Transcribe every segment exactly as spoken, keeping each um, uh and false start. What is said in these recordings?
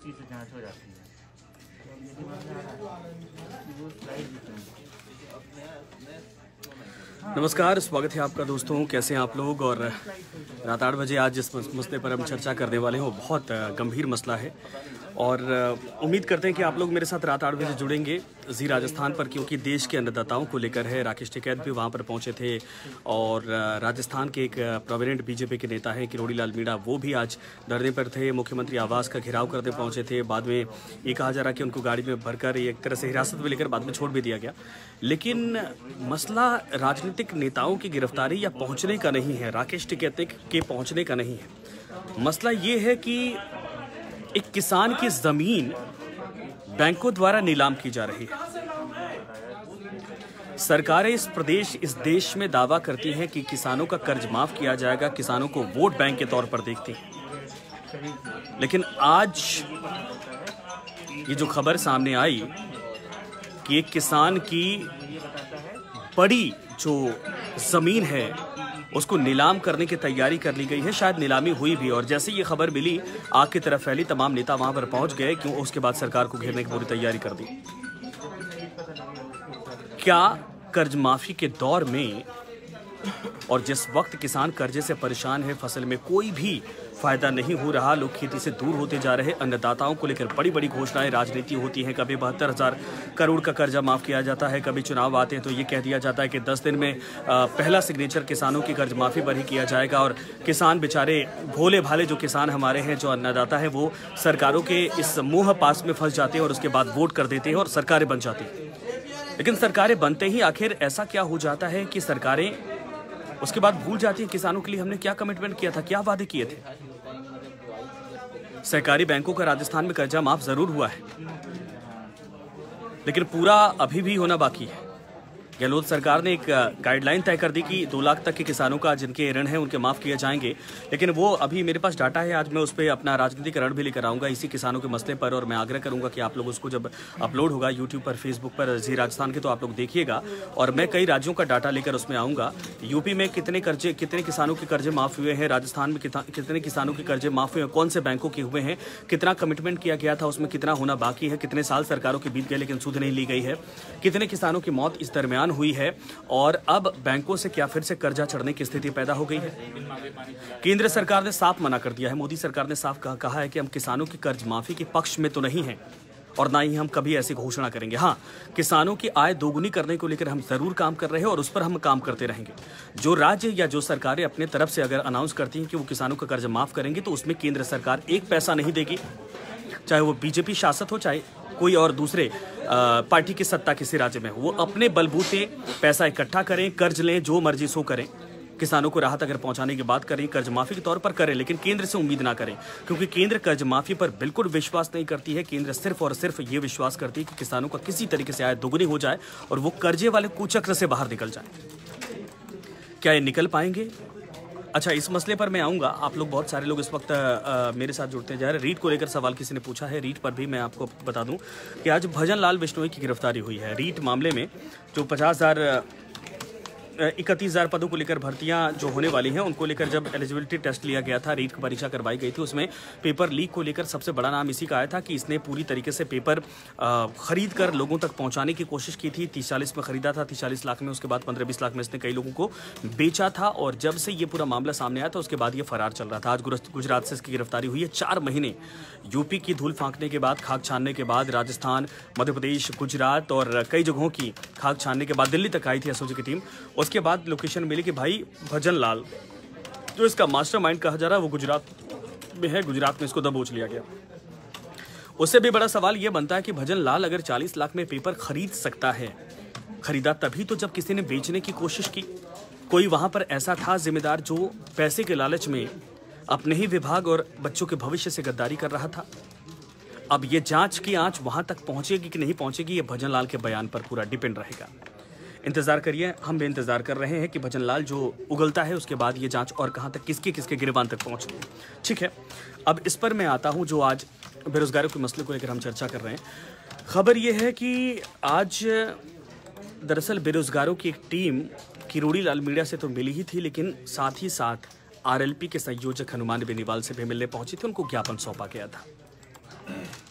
उसी से जांच हो जाती है। तो यदि मसला आ रहा है वो स्लाइड भी चेंज। नमस्कार, स्वागत है आपका दोस्तों। कैसे हैं आप लोग? और रात आठ बजे आज जिस मसले पर हम चर्चा करने वाले हैं वो बहुत गंभीर मसला है और उम्मीद करते हैं कि आप लोग मेरे साथ रात आठ बजे जुड़ेंगे जी राजस्थान पर, क्योंकि देश के अन्नदाताओं को लेकर है। राकेश टिकैत भी वहां पर पहुंचे थे और राजस्थान के एक प्रोमिनेंट बीजेपी के नेता हैं किरोड़ी लाल मीणा, वो भी आज धरने पर थे। मुख्यमंत्री आवास का घेराव करने पहुंचे थे। बाद में ये कहा जा रहा कि उनको गाड़ी में भरकर एक तरह से हिरासत में लेकर बाद में छोड़ भी दिया गया। लेकिन मसला राजनीतिक नेताओं की गिरफ्तारी या पहुंचने का नहीं है, राकेश टिकैत के पहुंचने का नहीं है। मसला ये है कि एक किसान की जमीन बैंकों द्वारा नीलाम की जा रही है। सरकारें इस प्रदेश इस देश में दावा करती हैं कि किसानों का कर्ज माफ किया जाएगा, किसानों को वोट बैंक के तौर पर देखती हैं। लेकिन आज ये जो खबर सामने आई कि एक किसान की बड़ी जो जमीन है उसको नीलाम करने की तैयारी कर ली गई है, शायद नीलामी हुई भी। और जैसे ये खबर मिली, आग की तरफ फैली, तमाम नेता वहां पर पहुंच गए, क्यों उसके बाद सरकार को घेरने की पूरी तैयारी कर दी। क्या कर्ज माफी के दौर में और जिस वक्त किसान कर्जे से परेशान है, फसल में कोई भी फायदा नहीं हो रहा, लोग खेती से दूर होते जा रहे, अन्नदाताओं को लेकर बड़ी बड़ी घोषणाएं, राजनीति होती है। कभी बहत्तर हजार करोड़ का कर्जा माफ किया जाता है, कभी चुनाव आते हैं तो ये कह दिया जाता है कि दस दिन में आ, पहला सिग्नेचर किसानों की कर्ज माफी पर ही किया जाएगा। और किसान बेचारे भोले भाले जो किसान हमारे हैं, जो अन्नदाता है, वो सरकारों के इस मोह पास में फंस जाते हैं और उसके बाद वोट कर देते हैं और सरकारें बन जाती हैं। लेकिन सरकारें बनते ही आखिर ऐसा क्या हो जाता है कि सरकारें उसके बाद भूल जाती है किसानों के लिए हमने क्या कमिटमेंट किया था, क्या वादे किए थे। सहकारी बैंकों का राजस्थान में कर्जा माफ जरूर हुआ है, लेकिन पूरा अभी भी होना बाकी है। गहलोत सरकार ने एक गाइडलाइन तय कर दी कि दो लाख तक के किसानों का जिनके ऋण है उनके माफ किए जाएंगे, लेकिन वो अभी मेरे पास डाटा है, आज मैं उस पर अपना राजनीतिक रण भी लेकर आऊंगा इसी किसानों के मसले पर। और मैं आग्रह करूंगा कि आप लोग उसको जब अपलोड होगा यूट्यूब पर, फेसबुक पर जी राजस्थान के, तो आप लोग देखिएगा। और मैं कई राज्यों का डाटा लेकर उसमें आऊंगा। यूपी में कितने कर्जे कितने किसानों के कर्जे माफ हुए हैं, राजस्थान में कितने किसानों के कर्जे माफ हुए हैं, कौन से बैंकों के हुए हैं, कितना कमिटमेंट किया गया था, उसमें कितना होना बाकी है, कितने साल सरकारों के बीत गए लेकिन सुध नहीं ली गई है, कितने किसानों की मौत इस दरमियान हुई है, और अब बैंकों से क्या फिर से कर्जा चढ़ने की स्थिति पैदा हो गई है। केंद्र सरकार ने साफ मना कर दिया है, मोदी सरकार ने साफ कहा, कहा है कि हम किसानों की कर्ज माफी के पक्ष में तो नहीं हैं और ना ही हम कभी ऐसी घोषणा करेंगे। हाँ, किसानों की आय दोगुनी करने को लेकर हम जरूर काम कर रहे हैं और उस पर हम काम करते रहेंगे। जो राज्य या जो सरकारें अपने तरफ से अगर अनाउंस करती हैं कि वो किसानों का कर्ज माफ करेंगे, तो उसमें केंद्र सरकार एक पैसा नहीं देगी, चाहे वो बीजेपी शासित हो, चाहे कोई और दूसरे पार्टी की सत्ता किसी राज्य में हो। वो अपने बलबूते पैसा इकट्ठा करें, कर्ज लें, जो मर्जी सो करें, किसानों को राहत अगर पहुंचाने की बात करें, कर्ज माफी के तौर पर करें, लेकिन केंद्र से उम्मीद ना करें, क्योंकि केंद्र कर्ज माफी पर बिल्कुल विश्वास नहीं करती है। केंद्र सिर्फ और सिर्फ ये विश्वास करती है कि किसानों का किसी तरीके से आय दोगुनी हो जाए और वो कर्जे वाले कुचक्र से बाहर निकल जाए। क्या ये निकल पाएंगे? अच्छा, इस मसले पर मैं आऊंगा। आप लोग बहुत सारे लोग इस वक्त आ, मेरे साथ जुड़ते जा रहे हैं। रीट को लेकर सवाल किसी ने पूछा है, रीट पर भी मैं आपको बता दूं कि आज भजन लाल बिश्नोई की गिरफ्तारी हुई है। रीट मामले में जो पचास हजार इकतीस हजार पदों को लेकर भर्तियां जो होने वाली हैं, उनको लेकर जब एलिजिबिलिटी टेस्ट लिया गया था, रीट की परीक्षा करवाई गई थी, उसमें पेपर लीक को लेकर सबसे बड़ा नाम इसी का आया था कि इसने पूरी तरीके से पेपर खरीद कर लोगों तक पहुंचाने की कोशिश की थी। तीस चालीस में खरीदा था, तीस चालीस लाख में, उसके बाद पंद्रह बीस लाख में इसने कई लोगों को बेचा था। और जब से ये पूरा मामला सामने आया था उसके बाद ये फरार चल रहा था। आज गुजरात से इसकी गिरफ्तारी हुई है। चार महीने यूपी की धूल फांकने के बाद, खाक छानने के बाद, राजस्थान, मध्य प्रदेश, गुजरात और कई जगहों की खाक छानने के बाद दिल्ली तक आई थी एसओजी की टीम। उसके बाद लोकेशन मिली कि भाई भजन लाल जो इसका मास्टरमाइंड कहा जा रहा है वो गुजरात में है, गुजरात में इसको दबोच लिया गया। उससे भी बड़ा सवाल यह बनता है कि भजन लाल अगर चालीस लाख में पेपर खरीद सकता है, खरीदा तभी तो जब किसी ने बेचने की कोशिश की। कोई वहां पर ऐसा था जिम्मेदार जो पैसे के लालच में अपने ही विभाग और बच्चों के भविष्य से गद्दारी कर रहा था। अब ये जांच की आंच वहां तक पहुंचेगी कि नहीं पहुंचेगी, ये भजन लाल के बयान पर पूरा डिपेंड रहेगा। इंतजार करिए, हम भी इंतजार कर रहे हैं कि भजन लाल जो उगलता है उसके बाद ये जांच और कहां तक, किसके किसके गिरबान तक पहुंचती है। ठीक है, अब इस पर मैं आता हूं जो आज बेरोजगारों के मसले को लेकर हम चर्चा कर रहे हैं। खबर यह है कि आज दरअसल बेरोजगारों की एक टीम किरोड़ी लाल मीणा से तो मिली ही थी, लेकिन साथ ही साथ आरएलपी के संयोजक हनुमान बेनीवाल से भी मिलने पहुंची थी। उनको ज्ञापन सौंपा गया था।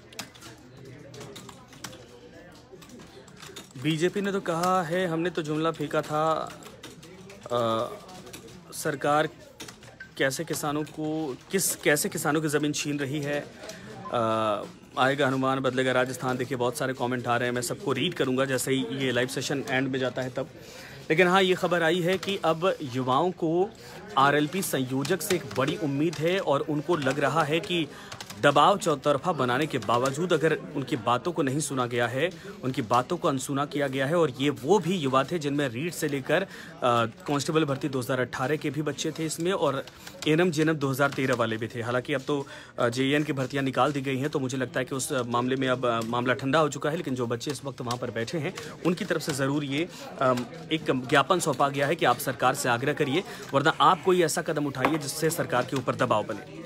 बीजेपी ने तो कहा है, हमने तो जुमला फेंका था, आ, सरकार कैसे किसानों को किस कैसे किसानों की ज़मीन छीन रही है। आ, आएगा हनुमान बदलेगा राजस्थान। देखिए बहुत सारे कमेंट आ रहे हैं, मैं सबको रीड करूंगा जैसे ही ये लाइव सेशन एंड में जाता है तब। लेकिन हाँ, ये खबर आई है कि अब युवाओं को आरएलपी संयोजक से एक बड़ी उम्मीद है और उनको लग रहा है कि दबाव चौतरफा बनाने के बावजूद अगर उनकी बातों को नहीं सुना गया है, उनकी बातों को अनसुना किया गया है। और ये वो भी युवा थे जिनमें रीट से लेकर कांस्टेबल भर्ती दो हज़ार अठारह के भी बच्चे थे इसमें, और एनएम जेएनएम दो हज़ार तेरह वाले भी थे। हालांकि अब तो जेईएन की भर्तियां निकाल दी गई हैं, तो मुझे लगता है कि उस मामले में अब मामला ठंडा हो चुका है। लेकिन जो बच्चे इस वक्त वहाँ पर बैठे हैं उनकी तरफ से ज़रूर ये एक ज्ञापन सौंपा गया है कि आप सरकार से आग्रह करिए, वरना आप कोई ऐसा कदम उठाइए जिससे सरकार के ऊपर दबाव बने।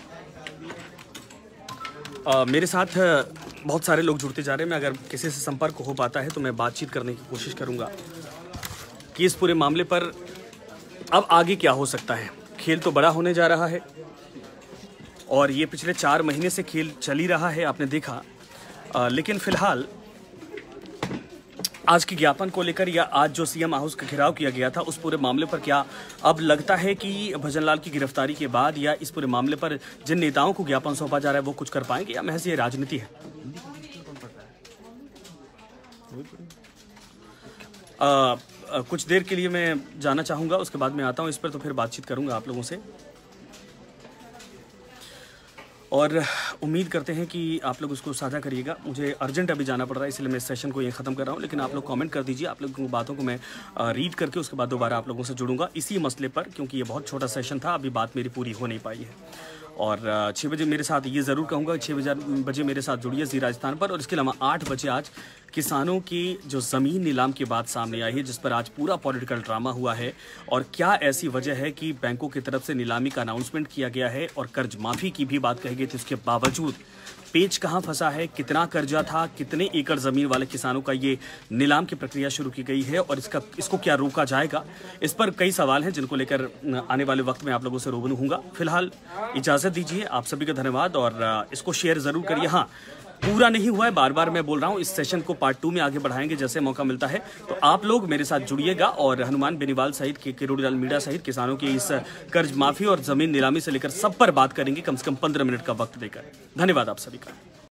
Uh, मेरे साथ बहुत सारे लोग जुड़ते जा रहे हैं। मैं अगर किसी से संपर्क हो पाता है तो मैं बातचीत करने की कोशिश करूंगा कि इस पूरे मामले पर अब आगे क्या हो सकता है। खेल तो बड़ा होने जा रहा है और ये पिछले चार महीने से खेल चल ही रहा है, आपने देखा। uh, लेकिन फिलहाल आज के ज्ञापन को लेकर या आज जो सीएम हाउस का घेराव किया गया था उस पूरे मामले पर क्या अब लगता है कि भजनलाल की गिरफ्तारी के बाद या इस पूरे मामले पर जिन नेताओं को ज्ञापन सौंपा जा रहा है वो कुछ कर पाएंगे या महज ये राजनीति है? आ, आ, कुछ देर के लिए मैं जाना चाहूंगा, उसके बाद मैं आता हूं इस पर, तो फिर बातचीत करूंगा आप लोगों से। और उम्मीद करते हैं कि आप लोग उसको साझा करिएगा। मुझे अर्जेंट अभी जाना पड़ रहा है, इसलिए मैं इस सेशन को ये ख़त्म कर रहा हूँ। लेकिन आप लोग कमेंट कर दीजिए, आप लोगों की बातों को मैं रीड करके उसके बाद दोबारा आप लोगों से जुड़ूंगा इसी मसले पर, क्योंकि ये बहुत छोटा सेशन था, अभी बात मेरी पूरी हो नहीं पाई है। और छः बजे मेरे साथ ये ज़रूर कहूँगा, छः बजे बजे मेरे साथ जुड़िए जी राजस्थान पर। और इसके अलावा आठ बजे आज किसानों की जो ज़मीन नीलाम की बात सामने आई है, जिस पर आज पूरा पॉलिटिकल ड्रामा हुआ है, और क्या ऐसी वजह है कि बैंकों की तरफ से नीलामी का अनाउंसमेंट किया गया है और कर्ज माफ़ी की भी बात कही गई थी, उसके बावजूद पेच कहां फंसा है, कितना कर्जा था, कितने एकड़ ज़मीन वाले किसानों का ये नीलाम की प्रक्रिया शुरू की गई है और इसका इसको क्या रोका जाएगा, इस पर कई सवाल हैं जिनको लेकर आने वाले वक्त में आप लोगों से रूबरू होऊंगा। फिलहाल इजाज़त दीजिए, आप सभी का धन्यवाद और इसको शेयर ज़रूर करिए। हाँ, पूरा नहीं हुआ है, बार बार मैं बोल रहा हूँ, इस सेशन को पार्ट टू में आगे बढ़ाएंगे जैसे मौका मिलता है। तो आप लोग मेरे साथ जुड़िएगा और हनुमान बेनीवाल सहित किरोड़ीलाल मीणा सहित किसानों की इस कर्ज माफी और जमीन नीलामी से लेकर सब पर बात करेंगे, कम से कम पंद्रह मिनट का वक्त देकर। धन्यवाद आप सभी का।